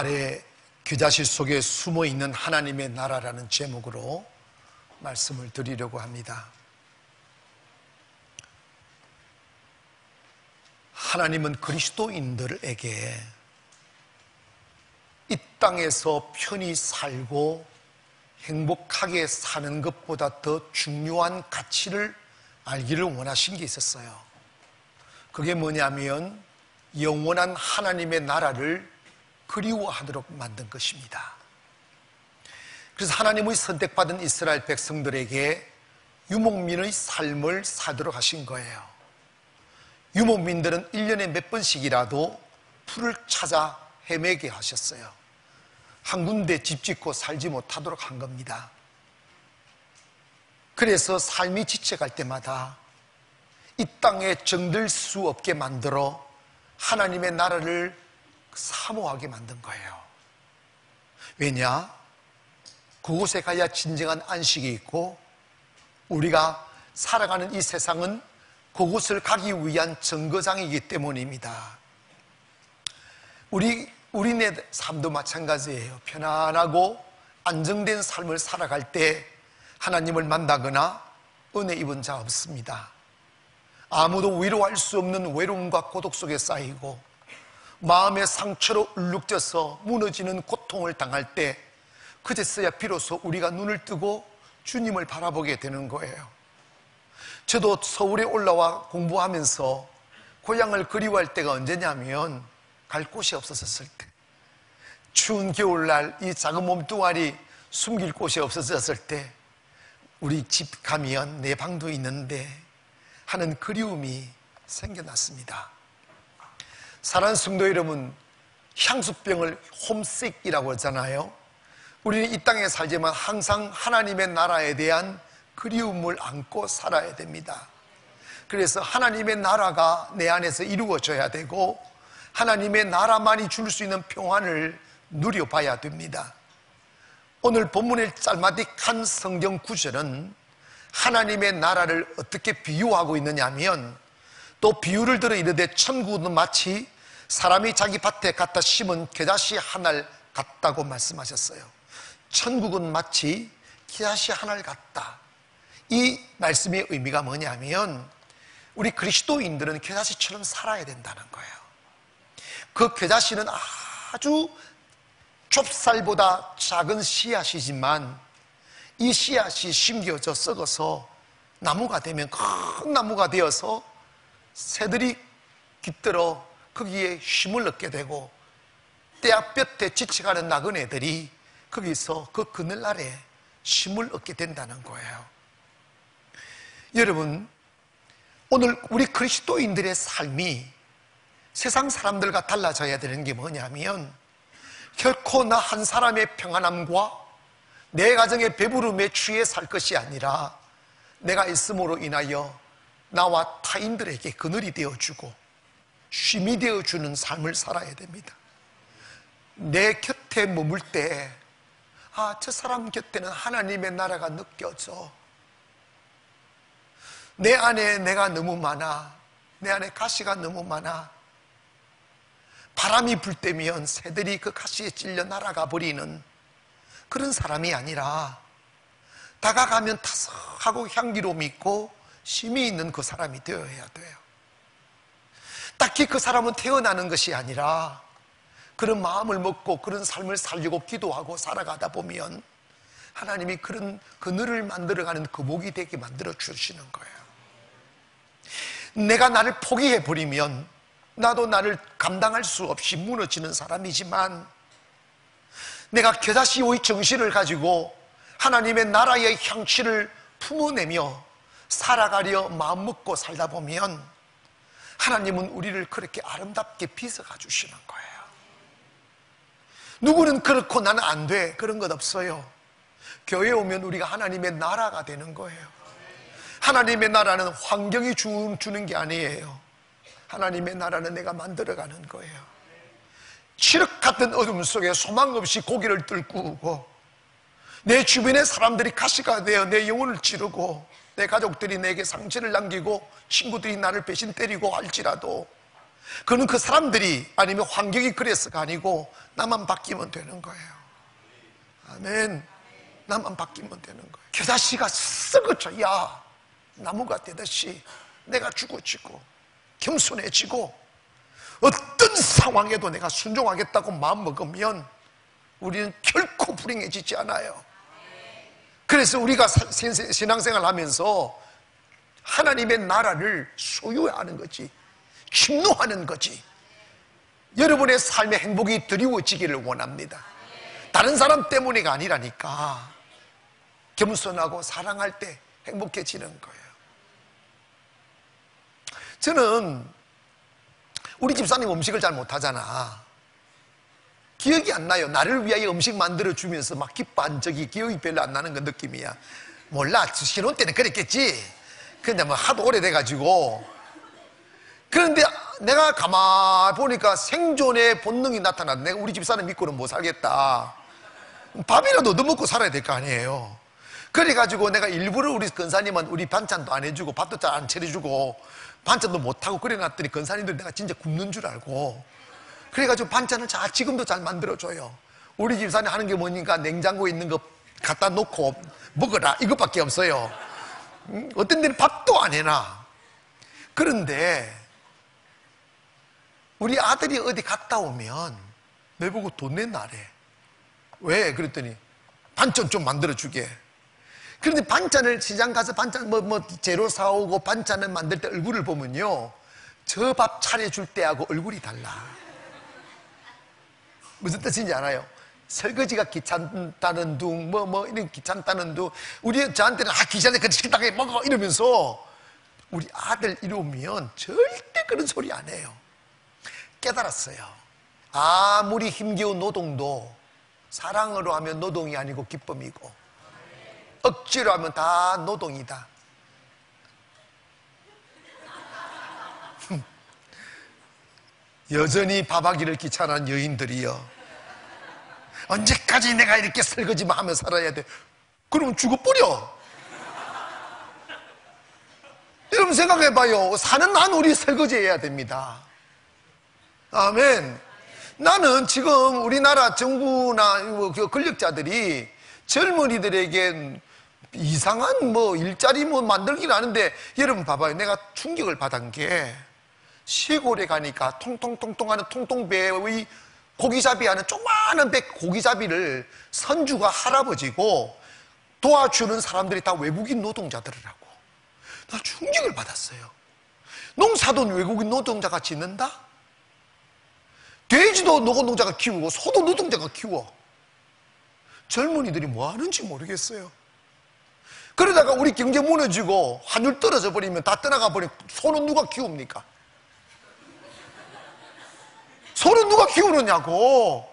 아래 겨자씨 속에 숨어있는 하나님의 나라라는 제목으로 말씀을 드리려고 합니다. 하나님은 그리스도인들에게 이 땅에서 편히 살고 행복하게 사는 것보다 더 중요한 가치를 알기를 원하신 게 있었어요. 그게 뭐냐면 영원한 하나님의 나라를 그리워하도록 만든 것입니다. 그래서 하나님의 선택받은 이스라엘 백성들에게 유목민의 삶을 사도록 하신 거예요. 유목민들은 1년에 몇 번씩이라도 풀을 찾아 헤매게 하셨어요. 한 군데 집 짓고 살지 못하도록 한 겁니다. 그래서 삶이 지쳐갈 때마다 이 땅에 정들 수 없게 만들어 하나님의 나라를 사모하게 만든 거예요. 왜냐? 그곳에 가야 진정한 안식이 있고 우리가 살아가는 이 세상은 그곳을 가기 위한 정거장이기 때문입니다. 우리네 삶도 마찬가지예요. 편안하고 안정된 삶을 살아갈 때 하나님을 만나거나 은혜 입은 자 없습니다. 아무도 위로할 수 없는 외로움과 고독 속에 쌓이고 마음의 상처로 울룩져서 무너지는 고통을 당할 때 그제서야 비로소 우리가 눈을 뜨고 주님을 바라보게 되는 거예요. 저도 서울에 올라와 공부하면서 고향을 그리워할 때가 언제냐면 갈 곳이 없었을 때, 추운 겨울날 이 작은 몸뚱아리 숨길 곳이 없어졌을 때 우리 집 가면 내 방도 있는데 하는 그리움이 생겨났습니다. 사랑하는 성도 여러분, 향수병을 홈식이라고 하잖아요. 우리는 이 땅에 살지만 항상 하나님의 나라에 대한 그리움을 안고 살아야 됩니다. 그래서 하나님의 나라가 내 안에서 이루어져야 되고 하나님의 나라만이 줄 수 있는 평안을 누려봐야 됩니다. 오늘 본문의 짤막한 성경 구절은 하나님의 나라를 어떻게 비유하고 있느냐 하면, 또 비유를 들어 이르되 천국은 마치 사람이 자기 밭에 갖다 심은 겨자씨 한 알 같다고 말씀하셨어요. 천국은 마치 겨자씨 한 알 같다. 이 말씀의 의미가 뭐냐면 우리 그리스도인들은 겨자씨처럼 살아야 된다는 거예요. 그 겨자씨는 아주 좁쌀보다 작은 씨앗이지만 이 씨앗이 심겨져 썩어서 나무가 되면 큰 나무가 되어서 새들이 깃들어 거기에 힘을 얻게 되고 떼약볕에 지쳐가는 나그네들이 거기서 그 그늘 아래 힘을 얻게 된다는 거예요. 여러분, 오늘 우리 그리스도인들의 삶이 세상 사람들과 달라져야 되는 게 뭐냐면 결코 나 한 사람의 평안함과 내 가정의 배부름에 취해 살 것이 아니라 내가 있음으로 인하여 나와 타인들에게 그늘이 되어주고 쉼이 되어주는 삶을 살아야 됩니다. 내 곁에 머물 때 저 사람 곁에는 하나님의 나라가 느껴져. 내 안에 내가 너무 많아. 내 안에 가시가 너무 많아. 바람이 불 때면 새들이 그 가시에 찔려 날아가 버리는 그런 사람이 아니라 다가가면 타석하고 향기로움이 있고 쉼이 있는 그 사람이 되어야 돼요. 딱히 그 사람은 태어나는 것이 아니라 그런 마음을 먹고 그런 삶을 살려고 기도하고 살아가다 보면 하나님이 그런 그늘을 만들어가는 거목이 되게 만들어 주시는 거예요. 내가 나를 포기해버리면 나도 나를 감당할 수 없이 무너지는 사람이지만 내가 겨자씨의 정신을 가지고 하나님의 나라의 향취를 품어내며 살아가려 마음먹고 살다 보면 하나님은 우리를 그렇게 아름답게 빚어가 주시는 거예요. 누구는 그렇고 나는 안 돼, 그런 것 없어요. 교회에 오면 우리가 하나님의 나라가 되는 거예요. 하나님의 나라는 환경이 주는 게 아니에요. 하나님의 나라는 내가 만들어가는 거예요. 칠흑 같은 어둠 속에 소망 없이 고개를 들고 내 주변의 사람들이 가시가 되어 내 영혼을 찌르고 내 가족들이 내게 상처를 남기고 친구들이 나를 배신 때리고 할지라도 그는 그 사람들이 아니면 환경이 그래서가 아니고 나만 바뀌면 되는 거예요. 아멘. 나만 바뀌면 되는 거예요. 겨자씨가 썩어져. 야, 나무가 되듯이 내가 죽어지고 겸손해지고 어떤 상황에도 내가 순종하겠다고 마음먹으면 우리는 결코 불행해지지 않아요. 그래서 우리가 신앙생활 하면서 하나님의 나라를 소유하는 거지, 침노하는 거지. 여러분의 삶의 행복이 드리워지기를 원합니다. 다른 사람 때문에가 아니라니까. 겸손하고 사랑할 때 행복해지는 거예요. 저는 우리 집사님 음식을 잘 못하잖아. 기억이 안 나요. 나를 위하여 음식 만들어주면서 막 기뻐한 적이 기억이 별로 안 나는 그 느낌이야. 몰라, 신혼 때는 그랬겠지. 근데 뭐 하도 오래돼가지고. 그런데 내가 가만히 보니까 생존의 본능이 나타났네. 내가 우리 집사람 믿고는 못 살겠다. 밥이라도 얻어먹고 살아야 될 거 아니에요. 그래가지고 내가 일부러 우리 근사님은 우리 반찬도 안 해주고 밥도 잘 안 차려주고 반찬도 못하고 그래놨더니 근사님들 내가 진짜 굶는 줄 알고, 그래가지고 반찬을 지금도 잘 만들어줘요. 우리 집사님 하는 게 뭐니까 냉장고에 있는 거 갖다 놓고 먹어라 이것밖에 없어요. 어떤 데는 밥도 안 해놔. 그런데 우리 아들이 어디 갔다 오면 내보고 돈 내놔래. 왜? 그랬더니 반찬 좀 만들어주게. 그런데 반찬을 시장 가서 반찬 재료 사오고 반찬을 만들 때 얼굴을 보면요, 저 밥 차려줄 때하고 얼굴이 달라. 무슨 뜻인지 알아요? 설거지가 귀찮다는 둥, 이런 귀찮다는 둥. 저한테는 귀찮네, 그 식당에 먹어 이러면서 우리 아들 이러면 절대 그런 소리 안 해요. 깨달았어요. 아무리 힘겨운 노동도 사랑으로 하면 노동이 아니고 기쁨이고, 억지로 하면 다 노동이다. 여전히 밥하기를 귀찮아하는 여인들이요, 언제까지 내가 이렇게 설거지만 하며 살아야 돼? 그러면 죽어버려. 여러분 생각해봐요. 사는 한 우리 설거지해야 됩니다. 아멘. 나는 지금 우리나라 정부나 권력자들이 젊은이들에게 이상한 일자리 만들긴 하는데, 여러분 봐봐요. 내가 충격을 받은 게 시골에 가니까 통통통통 하는 통통배의 고기잡이 하는 조그마한 배 고기잡이를 선주가 할아버지고 도와주는 사람들이 다 외국인 노동자들이라고. 나 충격을 받았어요. 농사도 외국인 노동자가 짓는다? 돼지도 노동자가 키우고 소도 노동자가 키워. 젊은이들이 뭐 하는지 모르겠어요. 그러다가 우리 경제 무너지고 환율 떨어져 버리면 다 떠나가 버리면 소는 누가 키웁니까? 소는 누가 키우느냐고.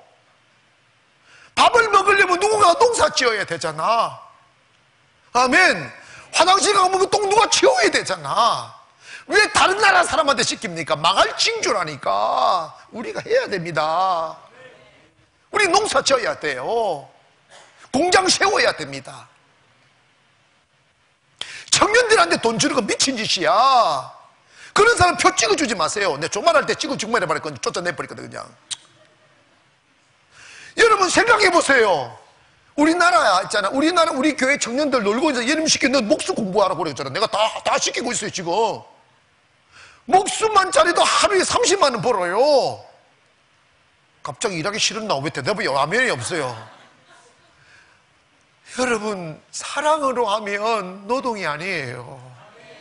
밥을 먹으려면 누군가 농사 지어야 되잖아. 아멘. 화장실 가면 그 똥 누가 치워야 되잖아. 왜 다른 나라 사람한테 시킵니까? 망할 징조라니까. 우리가 해야 됩니다. 우리 농사 지어야 돼요. 공장 세워야 됩니다. 청년들한테 돈 주는 거 미친 짓이야. 그런 사람 표 찍어주지 마세요. 내가 조만할 때 찍어주기만 해버릴 건데 쫓아내버리거든 그냥. 여러분 생각해보세요. 우리나라 있잖아. 우리 교회 청년들 놀고 있어. 예림 시켜 너 목수 공부하라고 그랬잖아. 내가 다 시키고 있어요 지금. 목수만 잘해도 하루에 30만 원 벌어요. 갑자기 일하기 싫었나? 왜 대답이 아멘이 없어요? 여러분 사랑으로 하면 노동이 아니에요.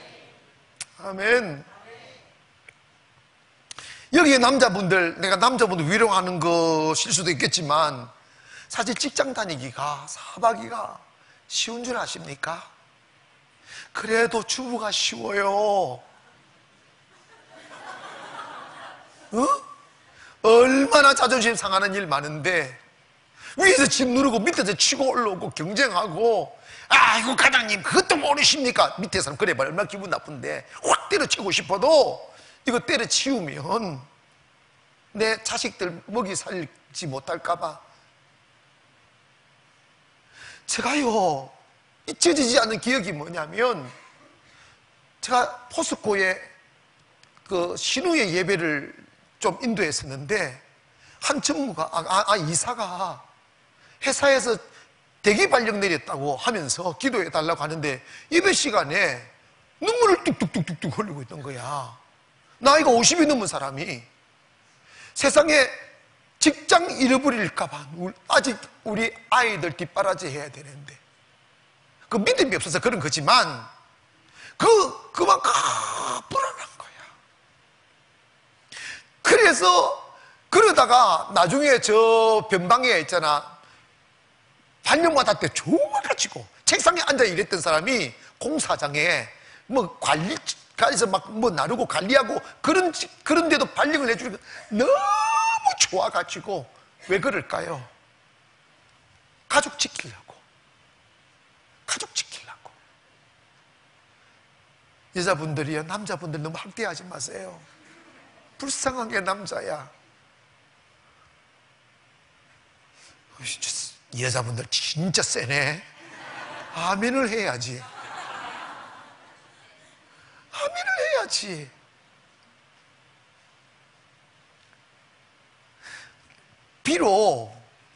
아멘. 여기에 남자분들, 내가 남자분들 위로하는 것일 수도 있겠지만 사실 직장 다니기가, 사박이가 쉬운 줄 아십니까? 그래도 주부가 쉬워요. 얼마나 자존심 상하는 일 많은데 위에서 집 누르고 밑에서 치고 올라오고 경쟁하고, 아이고 과장님 그것도 모르십니까? 밑에 사람 그래 봐 얼마나 기분 나쁜데 확 때려치고 싶어도 이거 때려치우면 내 자식들 먹이 살지 못할까봐. 제가요 잊혀지지 않는 기억이 뭐냐면, 제가 포스코에 그 신우의 예배를 좀 인도했었는데, 한 전무가, 이사가 회사에서 대기 발령 내렸다고 하면서 기도해 달라고 하는데 예배 시간에 눈물을 뚝뚝뚝뚝 흘리고 있던 거야. 나이가 50이 넘은 사람이 세상에 직장 잃어버릴까봐 아직 우리 아이들 뒷바라지 해야 되는데, 그 믿음이 없어서 그런 거지만 그만 불안한 거야. 그래서 그러다가 나중에 저 변방에 있잖아, 발령받을 때 조금만 가지고 책상에 앉아 일했던 사람이 공사장에 뭐 관리가에서 막 뭐 나르고 관리하고 그런데도 발령을 해주니까 너무 좋아가지고. 왜 그럴까요? 가족 지키려고. 여자분들이요, 남자분들 너무 학대하지 마세요. 불쌍한 게 남자야. 여자분들 진짜 세네. 아멘을 해야지. 비록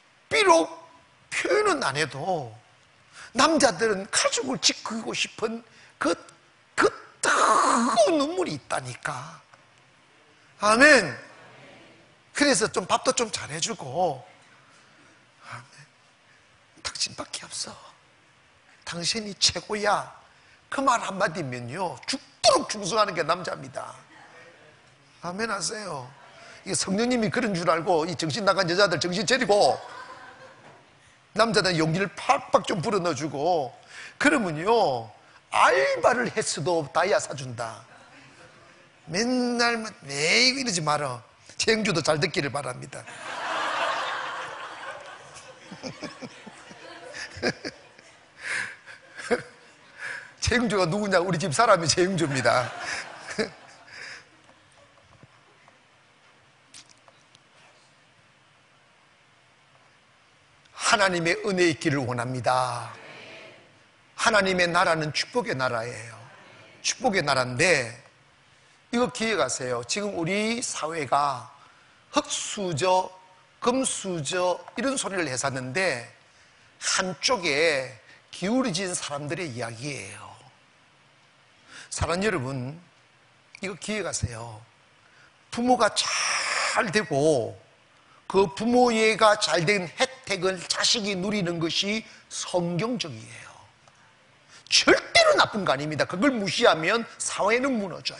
표현은 안 해도 남자들은 가족을 지키고 싶은 그 뜨거운 눈물이 있다니까. 아멘. 그래서 좀 밥도 좀 잘해주고. 아멘. 당신밖에 없어. 당신이 최고야. 그 말 한마디면요, 죽도록 충성하는 게 남자입니다. 아멘 하세요. 이게 성령님이 그런 줄 알고 이 정신 나간 여자들 정신 차리고, 남자들 용기를 팍팍 좀 불어넣어주고, 그러면요 알바를 했어도 다이아 사준다. 맨날 매일 이러지 마라. 최영주도 잘 듣기를 바랍니다. 최영주가 누구냐? 우리 집 사람이 최영주입니다. 하나님의 은혜 있기를 원합니다. 하나님의 나라는 축복의 나라예요. 축복의 나라인데, 이거 기억하세요. 지금 우리 사회가 흙수저, 금수저 이런 소리를 해샀는데 한쪽에 기울어진 사람들의 이야기예요. 사랑하는 여러분, 이거 기억하세요. 부모가 잘 되고 그 부모가 잘 된 혜택을 자식이 누리는 것이 성경적이에요. 절대로 나쁜 거 아닙니다. 그걸 무시하면 사회는 무너져요.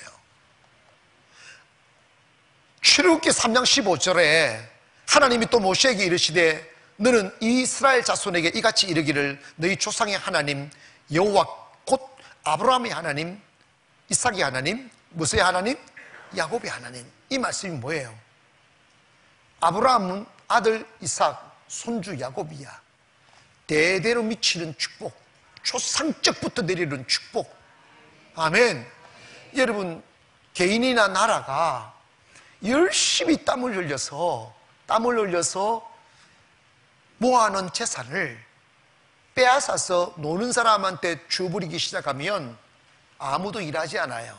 출애굽기 3장 15절에 하나님이 또 모세에게 이르시되 너는 이스라엘 자손에게 이같이 이르기를 너희 조상의 하나님 여호와 곧 아브라함의 하나님, 이삭의 하나님, 무엇의 하나님? 야곱의 하나님. 이 말씀이 뭐예요? 아브라함은 아들 이삭, 손주 야곱이야. 대대로 미치는 축복, 초상적부터 내리는 축복. 아멘. 여러분, 개인이나 나라가 열심히 땀을 흘려서 모아놓은 재산을 빼앗아서 노는 사람한테 줘버리기 시작하면 아무도 일하지 않아요.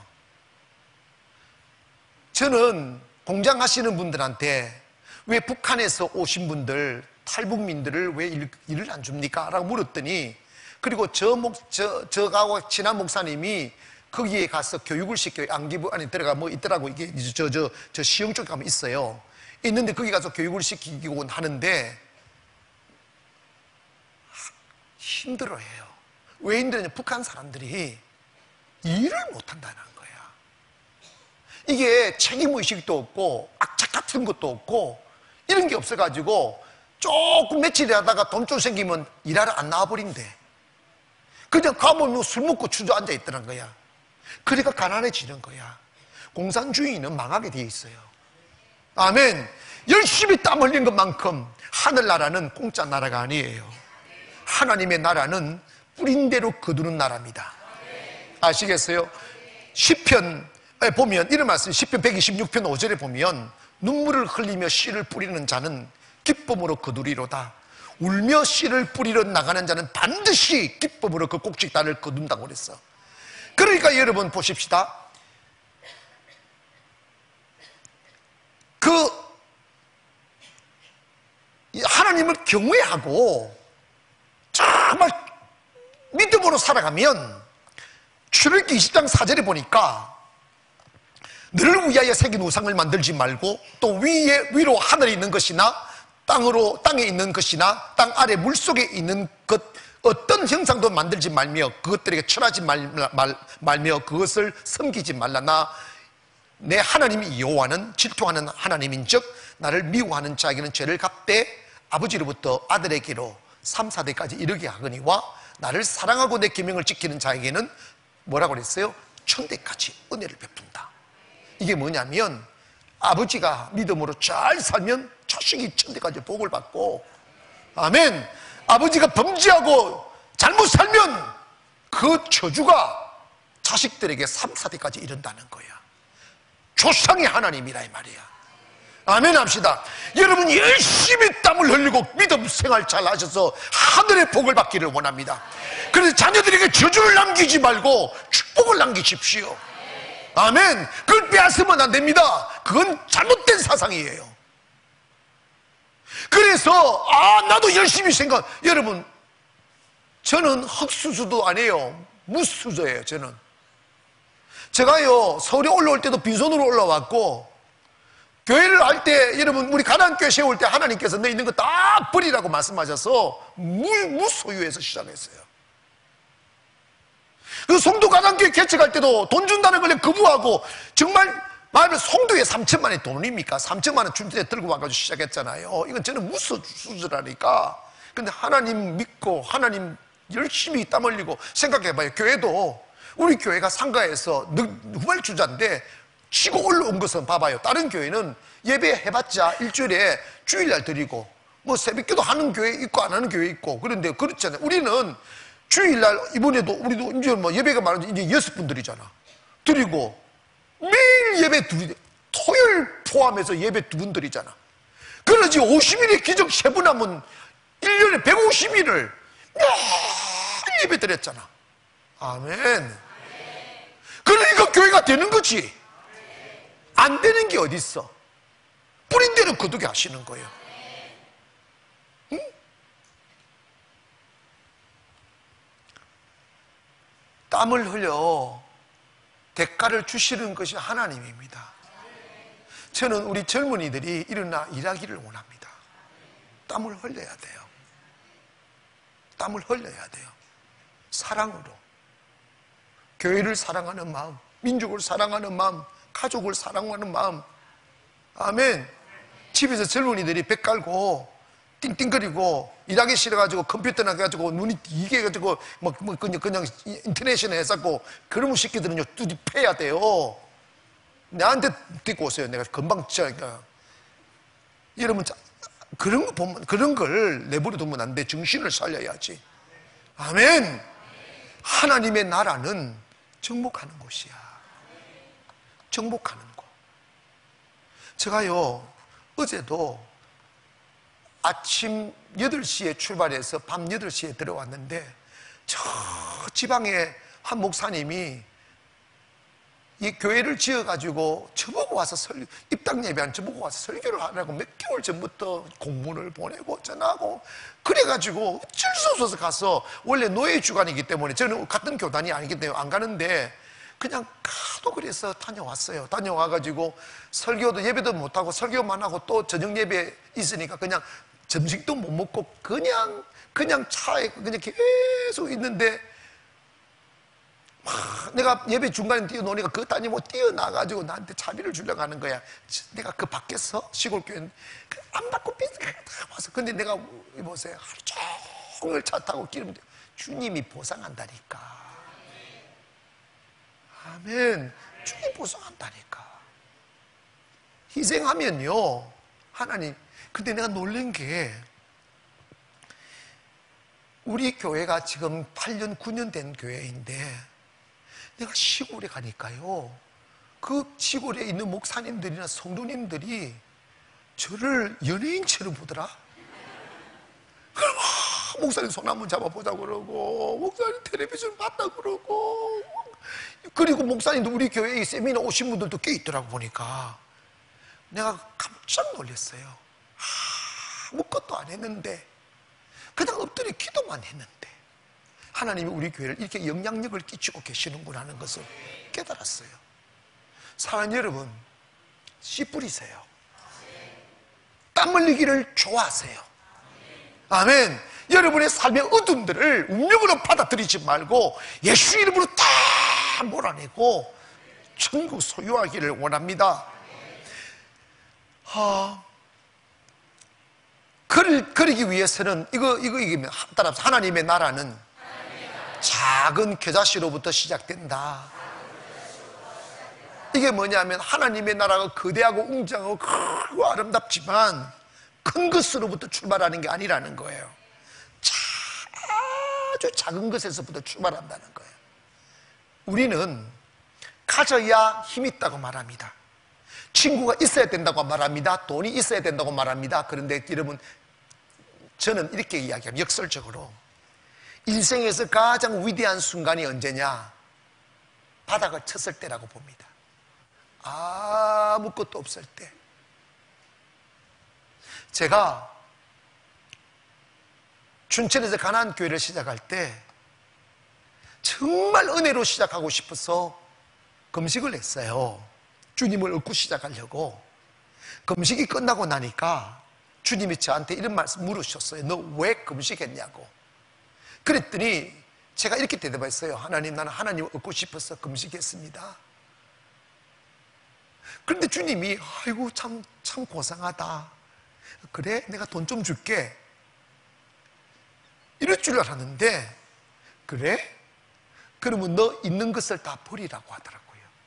저는 공장 하시는 분들한테 왜 북한에서 오신 분들, 탈북민들을 왜 일을 안 줍니까? 라고 물었더니, 그리고 저하고 친한 목사님이 거기에 가서 교육을 시켜요. 안기부 안에 들어가 뭐 있더라고. 이게 저 시흥 쪽에 가면 있어요. 있는데 거기 가서 교육을 시키곤 하는데 힘들어해요. 왜 힘들었냐? 북한 사람들이 일을 못한다는 거야. 이게 책임의식도 없고 악착 같은 것도 없고 이런 게 없어가지고 조금 며칠 하다가 돈 좀 생기면 일하러 안 나와버린대. 그냥 가면 술 먹고 주저앉아 있더란 거야. 그러니까 가난해지는 거야. 공산주의는 망하게 되어 있어요. 아멘. 열심히 땀 흘린 것만큼 하늘나라는 공짜 나라가 아니에요. 하나님의 나라는 뿌린 대로 거두는 나라입니다. 아시겠어요? 시편에 보면 이런 말씀, 시편 126편 5절에 보면 눈물을 흘리며 씨를 뿌리는 자는 기쁨으로 거두리로다. 울며 씨를 뿌리러 나가는 자는 반드시 기쁨으로 그 꼭지단을 거둔다고 그랬어. 그러니까 여러분 보십시다. 그 하나님을 경외하고 정말 믿음으로 살아가면 출애굽기 20장 4절에 보니까 너를 위하여 새긴 우상을 만들지 말고 또 위로 하늘에 있는 것이나 땅에 있는 것이나 땅 아래 물속에 있는 것 어떤 형상도 만들지 말며 그것들에게 절하지 말며 그것을 섬기지 말라. 나 내 하나님 여호와는 질투하는 하나님인즉 나를 미워하는 자에게는 죄를 갚되 아버지로부터 아들에게로 3, 4대까지 이르게 하거니와 나를 사랑하고 내 계명을 지키는 자에게는 뭐라고 그랬어요? 천대까지 은혜를 베푼다. 이게 뭐냐면 아버지가 믿음으로 잘 살면 자식이 천대까지 복을 받고, 아멘. 아버지가 범죄하고 잘못 살면 그 저주가 자식들에게 3, 4대까지 이른다는 거야. 조상의 하나님이라 이 말이야. 아멘 합시다. 여러분 열심히 땀을 흘리고 믿음 생활 잘 하셔서 하늘의 복을 받기를 원합니다. 그래서 자녀들에게 저주를 남기지 말고 축복을 남기십시오. 아멘. 그걸 빼앗으면 안 됩니다. 그건 잘못된 사상이에요. 그래서 나도 열심히 여러분, 저는 흙수저도 아니에요. 무수저예요. 저는 제가요 서울에 올라올 때도 빈손으로 올라왔고, 교회를 할 때 여러분 우리 가난교회 세울 때 하나님께서 너 있는 거 다 버리라고 말씀하셔서 무소유에서 시작했어요. 그 송도 가난교회 개척할 때도 돈 준다는 걸 거부하고, 정말 말하면 송도에 3천만 원이 돈입니까? 3천만 원 준비에 들고 와가지고 시작했잖아요. 이건 저는 무수주라니까. 근데 하나님 믿고 하나님 열심히 땀 흘리고 생각해봐요. 교회도 우리 교회가 상가에서 후발주자인데 치고 올라온 것은 봐봐요. 다른 교회는 예배 해봤자 일주일에 주일날 드리고 뭐 새벽기도 하는 교회 있고 안 하는 교회 있고, 그런데 그렇잖아요. 우리는 주일날 이번에도 우리도 이제 뭐 예배가 많은데 이제 6분 드리잖아. 드리고 매일 예배 토요일 포함해서 예배 2분 드리잖아. 그러지 50일의 기적 3분 하면 1년에 150일을 매일 예배 드렸잖아. 아멘. 그러니까 교회가 되는 거지. 안 되는 게 어디 있어? 뿌린 대로 거두게 하시는 거예요. 응? 땀을 흘려 대가를 주시는 것이 하나님입니다. 저는 우리 젊은이들이 일어나 일하기를 원합니다. 땀을 흘려야 돼요. 땀을 흘려야 돼요. 사랑으로. 교회를 사랑하는 마음, 민족을 사랑하는 마음, 가족을 사랑하는 마음. 아멘. 집에서 젊은이들이 배 깔고 띵띵거리고 일하기 싫어가지고 컴퓨터 나가지고 눈이 이게 해가지고 그냥 인터넷이나 해갖고 그러면 새끼들은요 뚜디 패야 돼요. 나한테 데리고 오세요. 내가 금방 진짜. 여러분 그런 거 보면, 그런 걸 내버려 두면 안 돼. 정신을 살려야지. 아멘. 하나님의 나라는 정복하는 곳이야. 정복하는 곳. 제가요 어제도 아침 8시에 출발해서 밤 8시에 들어왔는데, 저 지방에 한 목사님이 이 교회를 지어가지고 저보고 와서 입당 예배한 저보고 와서 설교를 하라고 몇 개월 전부터 공문을 보내고 전화하고 그래가지고 어쩔 수 없어서 가서, 원래 노예 주간이기 때문에 저는 같은 교단이 아니기 때문에 안 가는데 그냥 가도 그래서 다녀왔어요. 다녀와가지고 설교도 예배도 못하고 설교만 하고 또 저녁 예배 있으니까 그냥 점심도 못 먹고 그냥 차에 그냥 계속 있는데, 내가 예배 중간에 뛰어노니까 그 딸이 뭐 뛰어나가지고 나한테 차비를 주려고 하는 거야. 내가 그 밖에서 시골교회 안 받고 다 와서, 근데 내가 보세요, 하루 종일 차 타고 기름 주님이 보상한다니까. 아멘. 주님 보상한다니까. 희생하면요 하나님. 근데 내가 놀란 게, 우리 교회가 지금 8년 9년 된 교회인데 내가 시골에 가니까요 그 시골에 있는 목사님들이나 성도님들이 저를 연예인처럼 보더라. 그럼 목사님 손 한번 잡아보자고 그러고, 목사님 텔레비전 봤다 그러고, 그리고 목사님도 우리 교회에 세미나 오신 분들도 꽤 있더라고. 보니까 내가 깜짝 놀랐어요. 아무것도 안 했는데, 그냥 엎드려 기도만 했는데 하나님이 우리 교회를 이렇게 영향력을 끼치고 계시는구나 하는 것을 깨달았어요. 사랑하는 여러분, 씨 뿌리세요. 땀 흘리기를 좋아하세요. 아멘. 여러분의 삶의 어둠들을 운명으로 받아들이지 말고 예수 이름으로 다 몰아내고 천국 소유하기를 원합니다. 그러기 위해서는 이거 따라서 하나님의 나라는 작은 겨자씨로부터 시작된다. 이게 뭐냐면 하나님의 나라가 거대하고 웅장하고 크고 아름답지만 큰 것으로부터 출발하는 게 아니라는 거예요. 아주 작은 것에서부터 출발한다는 거예요. 우리는 가져야 힘이 있다고 말합니다. 친구가 있어야 된다고 말합니다. 돈이 있어야 된다고 말합니다. 그런데 여러분, 저는 이렇게 이야기합니다. 역설적으로 인생에서 가장 위대한 순간이 언제냐? 바닥을 쳤을 때라고 봅니다. 아무것도 없을 때. 제가 춘천에서 가나안 교회를 시작할 때 정말 은혜로 시작하고 싶어서 금식을 했어요. 주님을 얻고 시작하려고. 금식이 끝나고 나니까 주님이 저한테 이런 말씀 물으셨어요. 너 왜 금식했냐고. 그랬더니 제가 이렇게 대답했어요. 하나님, 나는 하나님을 얻고 싶어서 금식했습니다. 그런데 주님이 아이고 참 고상하다. 그래? 내가 돈 좀 줄게. 이럴 줄 알았는데, 그래? 그러면 너 있는 것을 다 버리라고 하더라고요.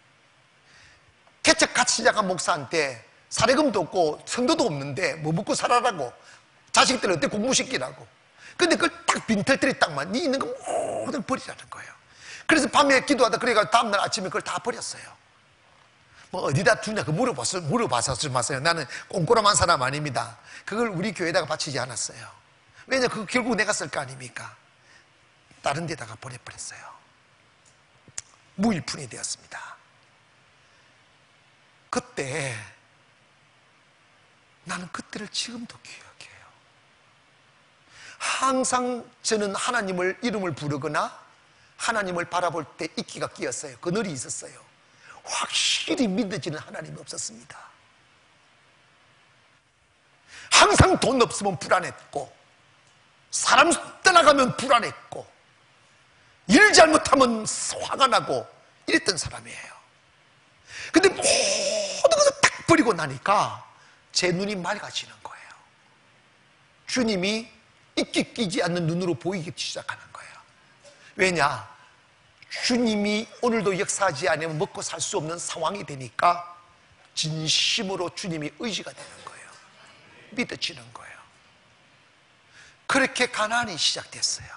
개척같이 시작한 목사한테 사례금도 없고 성도도 없는데 뭐 먹고 살아라고, 자식들 어때 공부시키라고. 근데 그걸 딱 빈털들이 딱만 네 있는 거 모든 버리라는 거예요. 그래서 밤에 기도하다 그래가지고 다음날 아침에 그걸 다 버렸어요. 뭐 어디다 두냐 그 물어봐서 마세요. 나는 꼼꼼한 사람 아닙니다. 그걸 우리 교회에다가 바치지 않았어요. 왜냐, 그거 결국 내가 쓸 거 아닙니까? 다른 데다가 보내버렸어요. 무일푼이 되었습니다. 그때 나는 그때를 지금도 기억해요. 항상 저는 하나님을 이름을 부르거나 하나님을 바라볼 때 이끼가 끼었어요. 그늘이 있었어요. 확실히 믿어지는 하나님이 없었습니다. 항상 돈 없으면 불안했고, 사람 떠나가면 불안했고, 일 잘못하면 화가 나고 이랬던 사람이에요. 근데 모든 것을 딱 버리고 나니까 제 눈이 맑아지는 거예요. 주님이 이끼 끼지 않는 눈으로 보이기 시작하는 거예요. 왜냐? 주님이 오늘도 역사하지 않으면 먹고 살 수 없는 상황이 되니까 진심으로 주님이 의지가 되는 거예요. 믿어지는 거예요. 그렇게 가나안이 시작됐어요.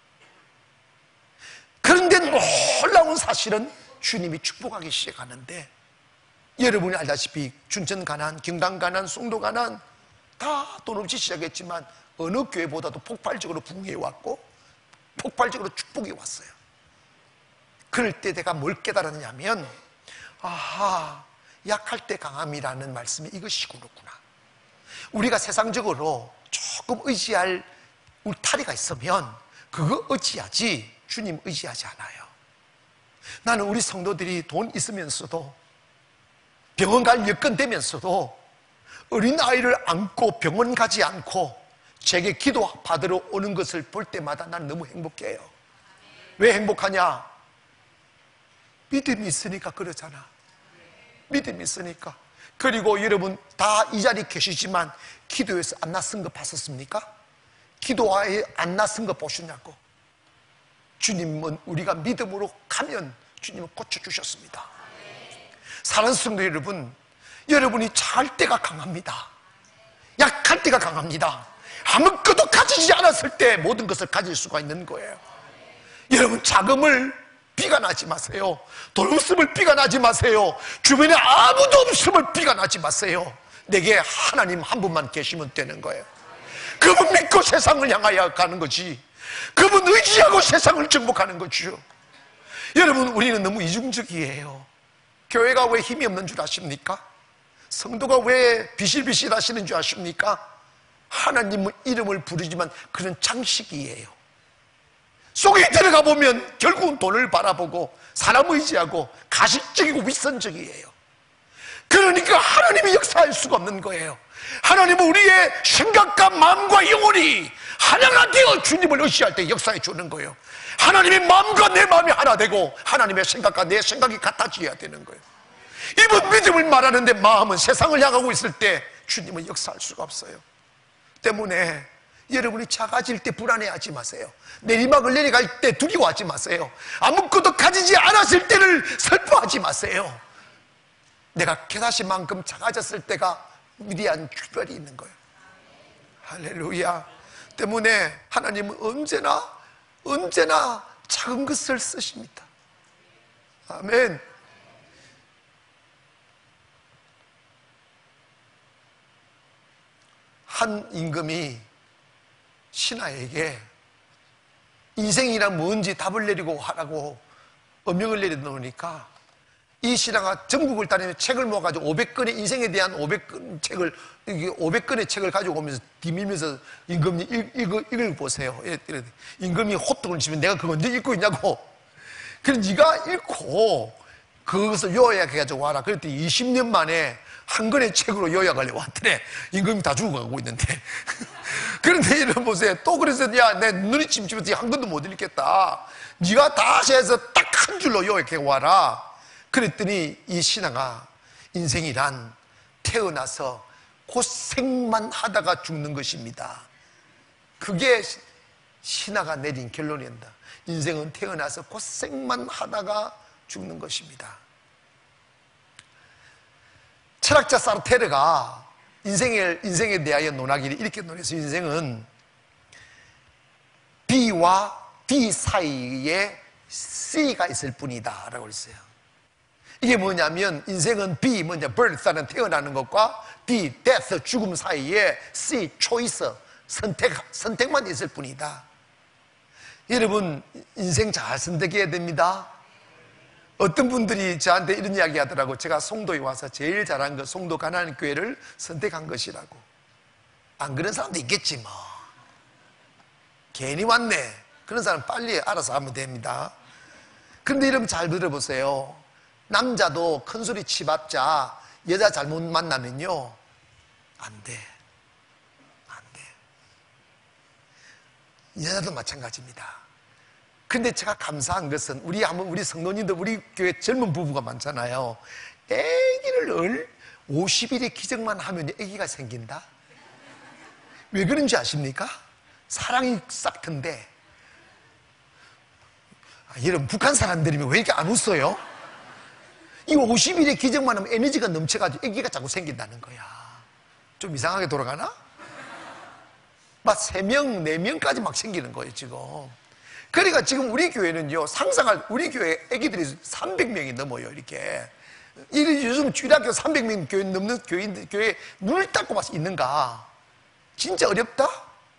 그런데 놀라운 사실은 주님이 축복하기 시작하는데, 여러분이 알다시피 춘천 가나안, 경당 가나안, 송도 가나안 다 돈 없이 시작했지만 어느 교회보다도 폭발적으로 부흥이 왔고 폭발적으로 축복이 왔어요. 그럴 때 내가 뭘 깨달았냐면, 아하, 약할 때 강함이라는 말씀이 이것이구나. 우리가 세상적으로 조금 의지할 울타리가 있으면 그거 의지하지 주님 의지하지 않아요. 나는 우리 성도들이 돈 있으면서도, 병원 갈 여건 되면서도 어린아이를 안고 병원 가지 않고 제게 기도 받으러 오는 것을 볼 때마다 난 너무 행복해요. 왜 행복하냐? 믿음이 있으니까 그러잖아. 믿음이 있으니까. 그리고 여러분 다 이 자리에 계시지만 기도에서 안 낯선 거 봤었습니까? 기도에 안 낯선 거 보셨냐고. 주님은 우리가 믿음으로 가면 주님은 고쳐주셨습니다. 사랑하는 성도 여러분, 여러분이 작을 때가 강합니다. 약할 때가 강합니다. 아무것도 가지지 않았을 때 모든 것을 가질 수가 있는 거예요. 여러분, 자금을 비관하지 마세요. 돈 없음을 비관하지 마세요. 주변에 아무도 없음을 비관하지 마세요. 내게 하나님 한 분만 계시면 되는 거예요. 그분 믿고 세상을 향하여 가는 거지, 그분 의지하고 세상을 정복하는 거죠. 여러분, 우리는 너무 이중적이에요. 교회가 왜 힘이 없는 줄 아십니까? 성도가 왜 비실비실 하시는 줄 아십니까? 하나님의 이름을 부르지만 그런 장식이에요. 속에 들어가 보면 결국은 돈을 바라보고 사람 의지하고 가식적이고 윗선적이에요. 그러니까 하나님이 역사할 수가 없는 거예요. 하나님은 우리의 생각과 마음과 영혼이 하나가 되어 주님을 의시할 때 역사해 주는 거예요. 하나님의 마음과 내 마음이 하나 되고 하나님의 생각과 내 생각이 같아져야 되는 거예요. 이분 믿음을 말하는데 마음은 세상을 향하고 있을 때 주님은 역사할 수가 없어요. 때문에 여러분이 작아질 때 불안해하지 마세요. 내리막을 내려갈 때 두려워하지 마세요. 아무것도 가지지 않았을 때를 슬퍼하지 마세요. 내가 겨다시만큼 작아졌을 때가 위대한 주별이 있는 거예요. 할렐루야. 때문에 하나님은 언제나 작은 것을 쓰십니다. 아멘. 한 임금이 신하에게 인생이란 뭔지 답을 내리고 하라고 어명을 내려놓으니까 이 신하가 전국을 다니며 책을 모아가지고 500권의 인생에 대한 500권의 책을 가지고 오면서 뒤밀면서 임금님 읽어보세요. 임금이 호통을 치면 내가 그거 언제 읽고 있냐고. 그래서 네가 읽고 그것을 요약해가지고 와라. 그랬더니 20년 만에 한 권의 책으로 요약을 해왔더래. 임금이 다 죽어가고 있는데. 그런데 이런 보세요. 또 그래서 야, 내 눈이 침침해서 한 권도 못 읽겠다. 네가 다시 해서 딱 한 줄로 요약해 와라. 그랬더니 이 신하가 인생이란 태어나서 고생만 하다가 죽는 것입니다. 그게 신하가 내린 결론이었다. 인생은 태어나서 고생만 하다가 죽는 것입니다. 철학자 사르테르가 인생에 대하여 논하기를 이렇게 논해서 인생은 B와 D 사이에 C가 있을 뿐이다 라고 했어요. 이게 뭐냐면 인생은 B, birth는 태어나는 것과 D, death, 죽음 사이에 C, choice, 선택만 있을 뿐이다. 여러분 인생 잘 선택해야 됩니다. 어떤 분들이 저한테 이런 이야기 하더라고. 제가 송도에 와서 제일 잘한 거 송도 가나안 교회를 선택한 것이라고. 안 그런 사람도 있겠지 뭐. 괜히 왔네. 그런 사람 빨리 알아서 하면 됩니다. 그런데 여러분 잘 들어보세요. 남자도 큰소리 치봤자 여자 잘못 만나면요 안 돼. 여자도 마찬가지입니다. 근데 제가 감사한 것은 우리 성도님들 우리 교회 젊은 부부가 많잖아요. 아기를 50일의 기적만 하면 아기가 생긴다. 왜 그런지 아십니까? 사랑이 싹튼데. 여러분 북한 사람들이면 왜 이렇게 안 웃어요? 이 50일의 기적만 하면 에너지가 넘쳐가지고 아기가 자꾸 생긴다는 거야. 좀 이상하게 돌아가나? 막 3명, 4명까지 막 생기는 거예요 지금. 그러니까 지금 우리 교회는요, 우리 교회 애기들이 300명이 넘어요, 이렇게. 요즘 주일학교 300명 교회 넘는 교회 눈을 닦고 봐서 있는가? 진짜 어렵다?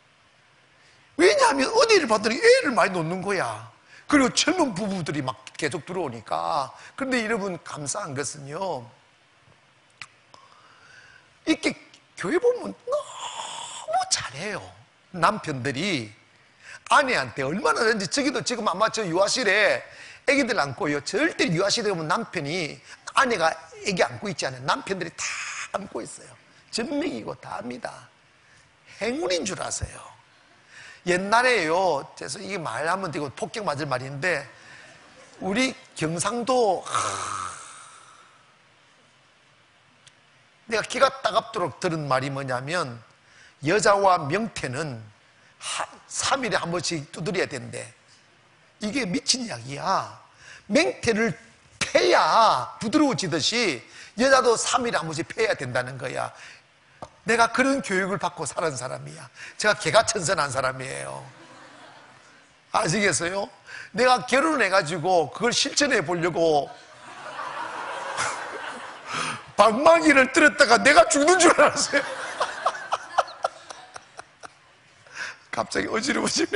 왜냐하면 어디를 봤더니 애를 많이 놓는 거야. 그리고 젊은 부부들이 막 계속 들어오니까. 그런데 여러분, 감사한 것은요, 이렇게 교회 보면 너무 잘해요. 남편들이 아내한테 얼마나든지 저기도 지금 아마 저 유아실에 애기들 안고요. 절대 유아실에 오면 남편이 아내가 애기 안고 있지 않아요. 남편들이 다 안고 있어요. 전맥이고 다 합니다. 행운인 줄 아세요. 옛날에요. 그래서 이게 말하면 되고 폭격 맞을 말인데 우리 경상도 내가 기가 따갑도록 들은 말이 뭐냐면 여자와 명태는 3일에 한 번씩 두드려야 된대. 이게 미친 이야기야. 맹태를 패야 부드러워지듯이 여자도 3일에 한 번씩 패야 된다는 거야. 내가 그런 교육을 받고 살은 사람이야. 제가 개가천선한 사람이에요. 아시겠어요? 내가 결혼해가지고 그걸 실천해 보려고 방망이를 들었다가 내가 죽는 줄 알았어요. 갑자기 어지러워지네.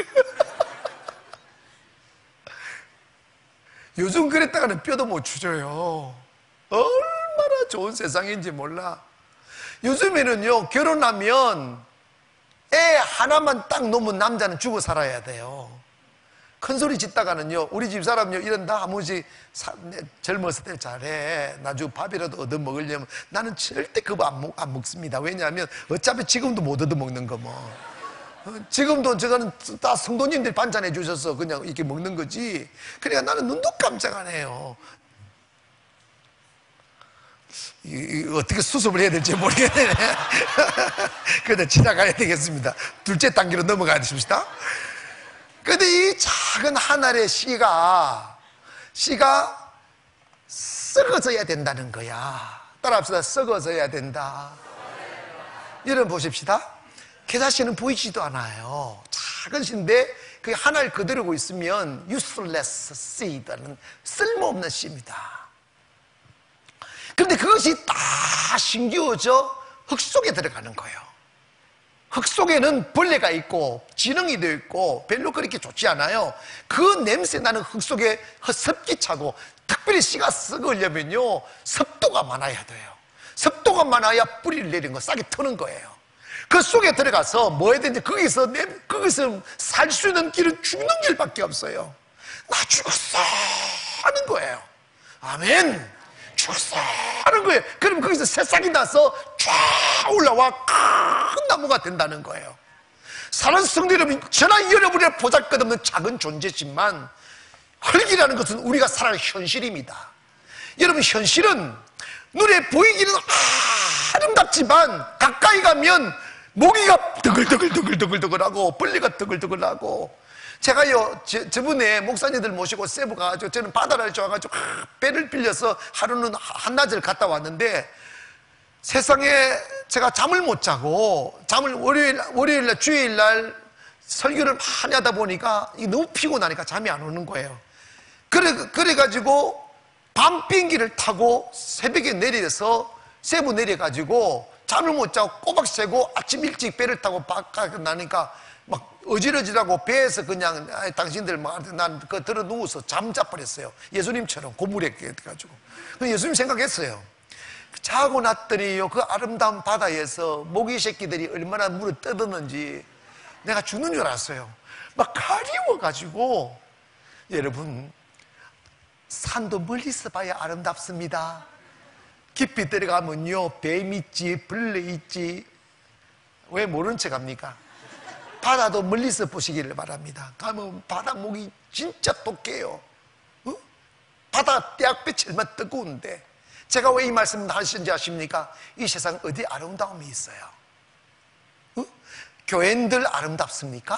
요즘 그랬다가는 뼈도 못 추져요. 얼마나 좋은 세상인지 몰라. 요즘에는요, 결혼하면 애 하나만 딱 놓으면 남자는 죽어 살아야 돼요. 큰 소리 짓다가는요, 우리 집 사람요, 이런다. 아무지 젊었을 때 잘해. 나중에 밥이라도 얻어 먹으려면 나는 절대 그거 안 먹습니다. 왜냐하면 어차피 지금도 못 얻어 먹는 거 뭐. 지금도 저거는 다 성도님들이 반찬해 주셔서 그냥 이렇게 먹는 거지. 그러니까 나는 눈도 깜짝 안 해요. 어떻게 수습을 해야 될지 모르겠네. 그래도 지나가야 되겠습니다. 둘째 단계로 넘어가야 됩시다. 그런데 이 작은 한 알의 씨가 썩어져야 된다는 거야. 따라합시다. 썩어져야 된다. 여러분 보십시다. 게다씨는 보이지도 않아요. 작은 씨인데 그 한 알 그대로고 있으면 useless seed는 쓸모없는 씨입니다. 그런데 그것이 다 심겨져 흙 속에 들어가는 거예요. 흙 속에는 벌레가 있고 지능이 되어 있고 별로 그렇게 좋지 않아요. 그 냄새 나는 흙 속에 습기 차고, 특별히 씨가 썩으려면요 습도가 많아야 돼요. 습도가 많아야 뿌리를 내리는 거 싹이 트는 거예요. 그 속에 들어가서 뭐 해야 되는지, 거기서 살 수 있는 길은 죽는 길밖에 없어요. 나 죽었어 하는 거예요. 아멘. 죽었어 하는 거예요. 그럼 거기서 새싹이 나서 쫙 올라와 큰 나무가 된다는 거예요. 사랑하는 성도 여러분, 저나 여러분의 보잘것없는 작은 존재지만 흙이라는 것은 우리가 살아갈 현실입니다. 여러분, 현실은 눈에 보이기는 아름답지만 가까이 가면 모기가 드글드글하고 벌레가 드글드글하고. 제가요, 저번에 목사님들 모시고 세부 가가지고, 저는 바다를 좋아가지고 배를 빌려서 하루는 한낮을 갔다 왔는데, 세상에 제가 잠을 못 자고, 월요일날 주일날 설교를 많이 하다 보니까 너무 피곤하니까 잠이 안 오는 거예요. 그래가지고 밤 비행기를 타고 새벽에 내려서 세부 내려가지고 잠을 못 자고 꼬박 새고 아침 일찍 배를 타고 바깥에 나니까 막 어지러지라고 배에서 그냥 당신들 난 그 들어 누워서 잠자버렸어요. 예수님처럼 고물에 가지고. 예수님 생각했어요. 자고 났더니요, 그 아름다운 바다에서 모기 새끼들이 얼마나 물을 떠드는지 내가 죽는 줄 알았어요. 막 가리워가지고. 여러분, 산도 멀리서 봐야 아름답습니다. 깊이 들어가면요, 뱀 있지, 벌레 있지. 왜 모른 척 합니까? 바다도 멀리서 보시기를 바랍니다. 가면 바다 목이 진짜 똑해요. 바다 떼약볕을만 뜨거운데, 제가 왜 이 말씀을 하시는지 아십니까? 이 세상 어디 아름다움이 있어요? 교인들 아름답습니까?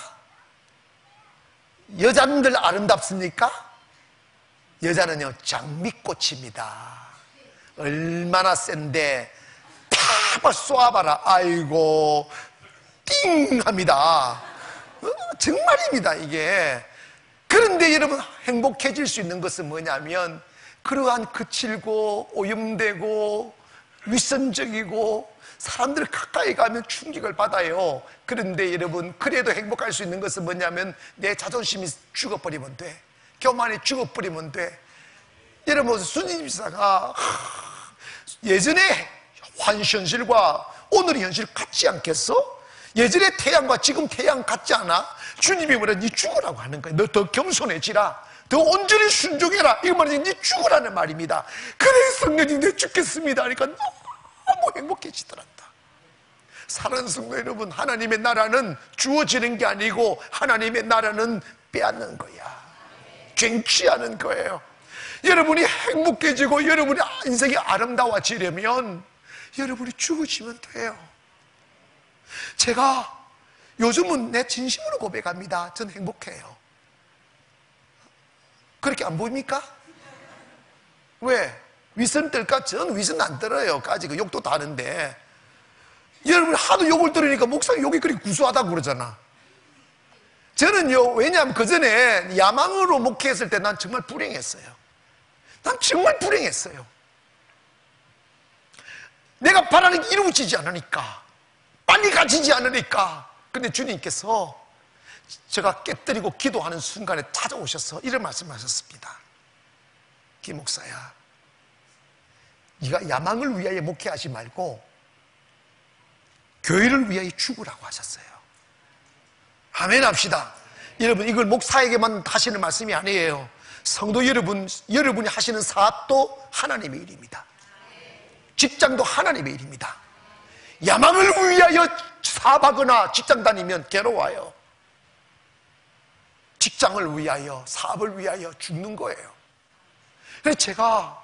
여자들 아름답습니까? 여자는요, 장미꽃입니다. 얼마나 센데 팍 쏘아봐라. 아이고 띵 합니다. 정말입니다 이게. 그런데 여러분, 행복해질 수 있는 것은 뭐냐면, 그러한 거칠고 오염되고 위선적이고 사람들 가까이 가면 충격을 받아요. 그런데 여러분, 그래도 행복할 수 있는 것은 뭐냐면, 내 자존심이 죽어버리면 돼. 교만이 죽어버리면 돼. 여러분, 순임 집사가 예전에 현실과 오늘의 현실 같지 않겠어? 예전의 태양과 지금 태양 같지 않아? 주님이 뭐래? 니 죽으라고 하는 거야. 너 더 겸손해지라, 더 온전히 순종해라, 이거 말이지. 니 죽으라는 말입니다. 그래 성령님, 내 죽겠습니다 하니까 너무 행복해지더란다. 사랑하는 성도 여러분, 하나님의 나라는 주어지는 게 아니고 하나님의 나라는 빼앗는 거야. 쟁취하는 거예요. 여러분이 행복해지고 여러분의 인생이 아름다워지려면 여러분이 죽으시면 돼요. 제가 요즘은 내 진심으로 고백합니다. 전 행복해요. 그렇게 안 보입니까? 왜? 위선 떨까? 전 위선 안 떨어요. 까지 그 욕도 다는데. 여러분 하도 욕을 들으니까 목사님 욕이 그렇게 구수하다고 그러잖아. 저는요, 왜냐하면 그 전에 야망으로 목회했을 때 난 정말 불행했어요. 난 정말 불행했어요. 내가 바라는 게 이루어지지 않으니까, 빨리 가지지 않으니까. 근데 주님께서 제가 깨뜨리고 기도하는 순간에 찾아오셔서 이런 말씀하셨습니다. 김 목사야, 네가 야망을 위하여 목회하지 말고 교회를 위하여 죽으라고 하셨어요. 아멘 합시다. 여러분, 이걸 목사에게만 하시는 말씀이 아니에요. 성도 여러분이 하시는 사업도 하나님의 일입니다. 직장도 하나님의 일입니다. 야망을 위하여 사업하거나 직장 다니면 괴로워요. 직장을 위하여, 사업을 위하여 죽는 거예요. 그래서 제가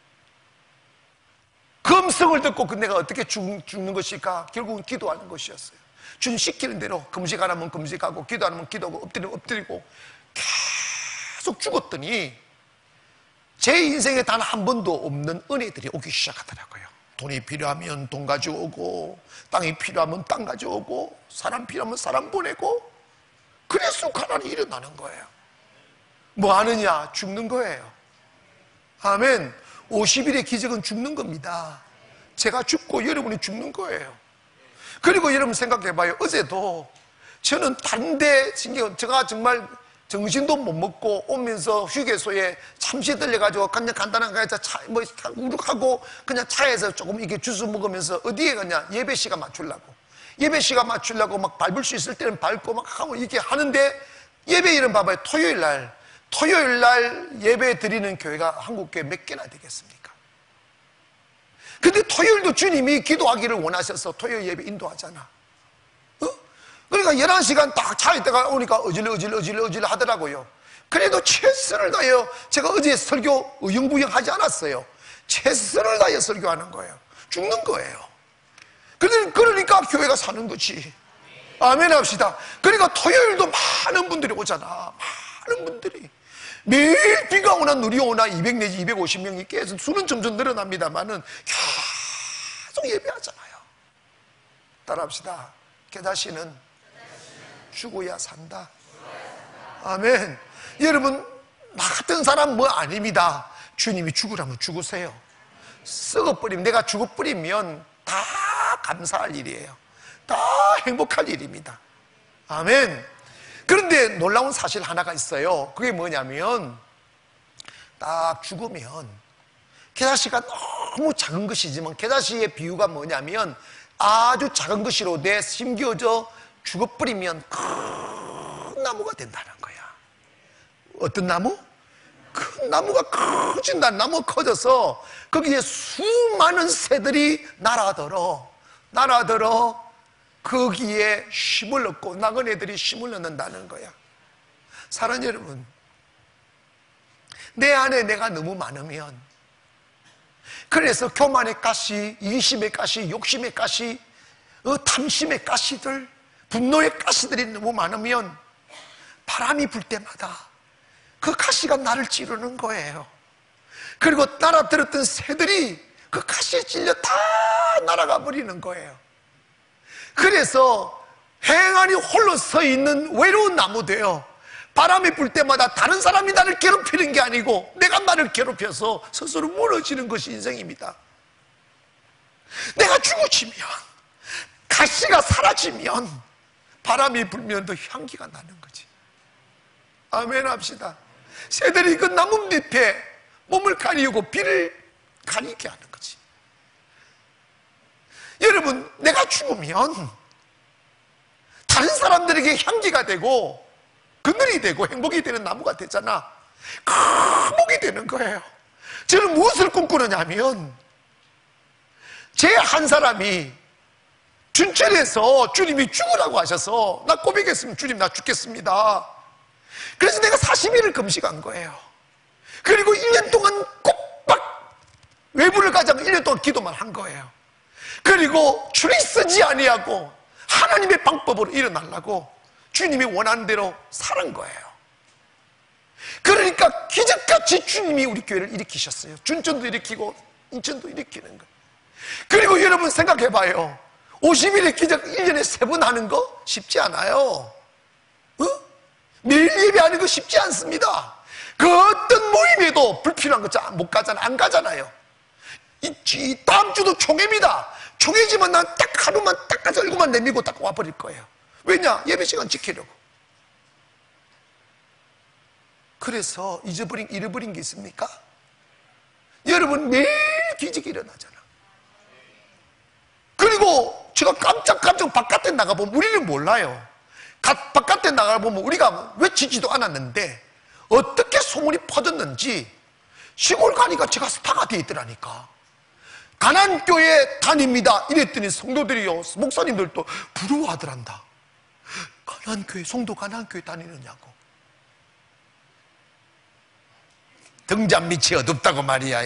금성을 듣고 내가 어떻게 죽는 것일까? 결국은 기도하는 것이었어요. 주님 시키는 대로 금식하라면 금식하고 기도하라면 기도하고 엎드리면 엎드리고 계속 죽었더니 제 인생에 단 한 번도 없는 은혜들이 오기 시작하더라고요. 돈이 필요하면 돈 가져오고, 땅이 필요하면 땅 가져오고, 사람 필요하면 사람 보내고, 그래서 가난이 일어나는 거예요. 뭐 하느냐? 죽는 거예요. 아멘. 50일의 기적은 죽는 겁니다. 제가 죽고 여러분이 죽는 거예요. 그리고 여러분 생각해봐요. 어제도 저는 다른데 제가 정말 정신도 못 먹고 오면서 휴게소에 참치 들려가지고 그냥 간단하게 뭐 우룩하고 그냥 차에서 조금 이렇게 주스 먹으면서 어디에 가냐? 예배 시간 맞추려고 막 밟을 수 있을 때는 밟고 막 하고 이렇게 하는데, 예배일은 봐봐요. 토요일 날 예배 드리는 교회가 한국교회 몇 개나 되겠습니까? 근데 토요일도 주님이 기도하기를 원하셔서 토요일 예배 인도하잖아. 그러니까 11시간 딱 차에 있다가 오니까 어질어질 하더라고요. 그래도 최선을 다해요. 제가 어제 설교 의영부영 하지 않았어요. 최선을 다해 설교하는 거예요. 죽는 거예요. 그러니까 교회가 사는 거지. 아멘 합시다. 그러니까 토요일도 많은 분들이 오잖아. 많은 분들이. 매일 비가 오나 눈이 오나 200 내지 250명이 있게 해서 수는 점점 늘어납니다만은 계속 예배하잖아요. 따라합시다. 깨다시는 죽어야 산다. 아멘. 여러분, 나 같은 사람 뭐 아닙니다. 주님이 죽으라면 죽으세요. 썩어버리면, 내가 죽어버리면 다 감사할 일이에요. 다 행복할 일입니다. 아멘. 그런데 놀라운 사실 하나가 있어요. 그게 뭐냐면, 딱 죽으면 게다시가 너무 작은 것이지만, 게다시의 비유가 뭐냐면 아주 작은 것으로 내 심겨져 죽어버리면 큰 나무가 된다는 거야. 어떤 나무? 큰 나무가 커진다. 나무가 커져서 거기에 수많은 새들이 날아들어 거기에 힘을 얻고 나그네들이 힘을 얻는다는 거야. 사랑하는 여러분, 내 안에 내가 너무 많으면, 그래서 교만의 가시, 이기심의 가시, 욕심의 가시, 탐심의 가시들, 분노의 가시들이 너무 많으면 바람이 불 때마다 그 가시가 나를 찌르는 거예요. 그리고 날아들었던 새들이 그 가시에 찔려 다 날아가 버리는 거예요. 그래서 행안이 홀로 서 있는 외로운 나무 돼요. 바람이 불 때마다 다른 사람이 나를 괴롭히는 게 아니고 내가 나를 괴롭혀서 스스로 무너지는 것이 인생입니다. 내가 죽어지면, 가시가 사라지면 바람이 불면 더 향기가 나는 거지. 아멘 합시다. 새들이 그 나뭇잎에 몸을 가리우고 비를 가리게 하는 거지. 여러분, 내가 죽으면 다른 사람들에게 향기가 되고 그늘이 되고 행복이 되는 나무가 되잖아. 행복이 되는 거예요. 저는 무엇을 꿈꾸느냐면, 제 한 사람이 춘천에서 주님이 죽으라고 하셔서 나 고백했으면 주님 나 죽겠습니다. 그래서 내가 40일을 금식한 거예요. 그리고 1년 동안 꼬박 외부를 가자고 1년 동안 기도만 한 거예요. 그리고 줄이 쓰지 아니하고 하나님의 방법으로 일어나려고 주님이 원하는 대로 사는 거예요. 그러니까 기적같이 주님이 우리 교회를 일으키셨어요. 춘천도 일으키고 인천도 일으키는 거예요. 그리고 여러분 생각해봐요. 50일의 기적 1년에 3번 하는 거 쉽지 않아요. 매일 예배하는 거 쉽지 않습니다. 그 어떤 모임에도 불필요한 거 못 가잖아. 안 가잖아요. 이 다음 주도 총회입니다. 총회지만 난 딱 하루만 딱 가서 얼굴만 내밀고 딱 와버릴 거예요. 왜냐? 예배 시간 지키려고. 그래서 잃어버린 게 있습니까? 여러분 매일 기적이 일어나잖아. 그리고 제가 깜짝깜짝 바깥에 나가보면 우리는 몰라요. 바깥에 나가보면 우리가 외치지도 않았는데 어떻게 소문이 퍼졌는지 시골 가니까 제가 스타가 돼 있더라니까. 가난교회 다닙니다 이랬더니 성도들이요, 목사님들도 부러워하더란다. 가난교회, 성도 가난교회 다니느냐고. 등잔 밑이 어둡다고 말이야.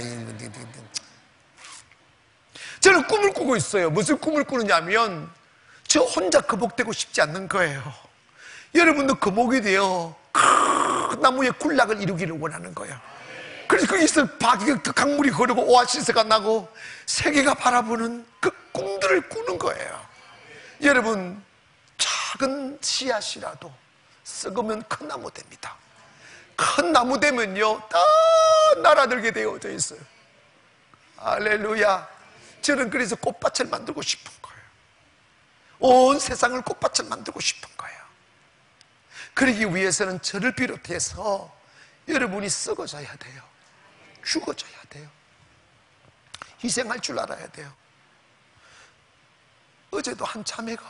저는 꿈을 꾸고 있어요. 무슨 꿈을 꾸느냐면 저 혼자 거목되고 싶지 않는 거예요. 여러분도 거목이 되어 큰 나무에 군락을 이루기를 원하는 거예요. 그래서 거기서 강물이 흐르고 오아시스가 나고 세계가 바라보는 그 꿈들을 꾸는 거예요. 여러분, 작은 씨앗이라도 썩으면 큰 나무 됩니다. 큰 나무 되면요 다 날아들게 되어져 있어요. 할렐루야. 저는 그래서 꽃밭을 만들고 싶은 거예요. 온 세상을 꽃밭을 만들고 싶은 거예요. 그러기 위해서는 저를 비롯해서 여러분이 썩어져야 돼요. 죽어져야 돼요. 희생할 줄 알아야 돼요. 어제도 한 자매가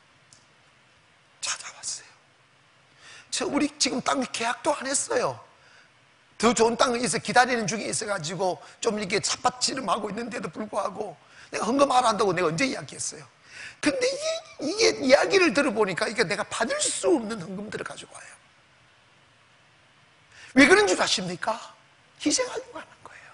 찾아왔어요. 우리 지금 땅 계약도 안 했어요. 더 좋은 땅을 있어 기다리는 중에 있어가지고 좀 이렇게 삿밭지름하고 있는데도 불구하고 내가 헌금하라 한다고 내가 언제 이야기했어요. 근데 이게 이야기를 들어보니까 이게 내가 받을 수 없는 헌금들을 가지고 와요. 왜 그런 줄 아십니까? 희생하려고 하는 거예요.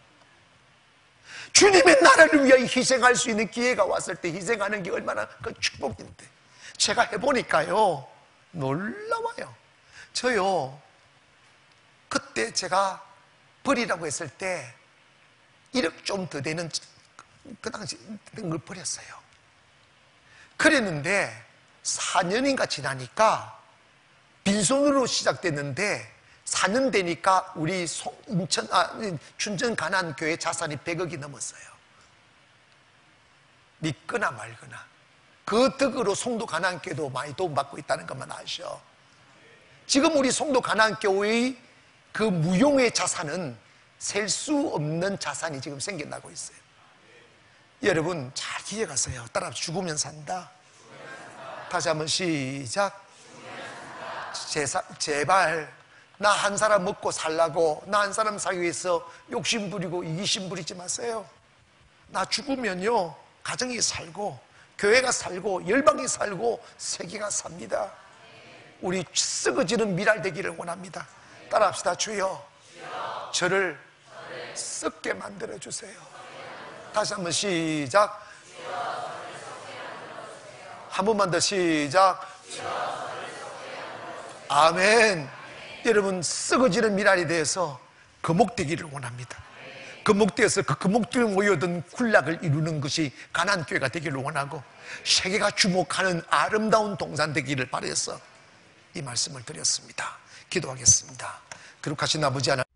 주님의 나라를 위하여 희생할 수 있는 기회가 왔을 때 희생하는 게 얼마나 그 축복인데, 제가 해보니까요 놀라워요. 저요 그때 제가 버리라고 했을 때 1억 좀 더 되는 그 당시 걸 버렸어요. 그랬는데 4년인가 지나니까 빈손으로 시작됐는데 4년 되니까 우리 춘천 가난교회 자산이 100억이 넘었어요. 믿거나 말거나 그 덕으로 송도 가난교회도 많이 도움받고 있다는 것만 아셔. 지금 우리 송도 가난교회의 그 무용의 자산은 셀 수 없는 자산이 지금 생겨나고 있어요. 여러분 잘 기억하세요. 따라 죽으면 산다. 다시 한번 시작. 제발 나 한 사람 먹고 살라고, 나 한 사람 살기 위해서 욕심 부리고 이기심 부리지 마세요. 나 죽으면요 가정이 살고 교회가 살고 열방이 살고 세계가 삽니다. 우리 썩어지는 미랄 되기를 원합니다. 따라합시다. 주여 저를 썩게 만들어 주세요. 다시 한번 시작. 한 번만 더 시작. 아멘. 여러분 썩어지는 미랄이 되어서 거목되기를 원합니다. 거목되어서 그 거목들을 모여든 군락을 이루는 것이 가난교회가 되기를 원하고 세계가 주목하는 아름다운 동산 되기를 바라서 이 말씀을 드렸습니다. 기도하겠습니다. 거룩하신 아버지 하나님,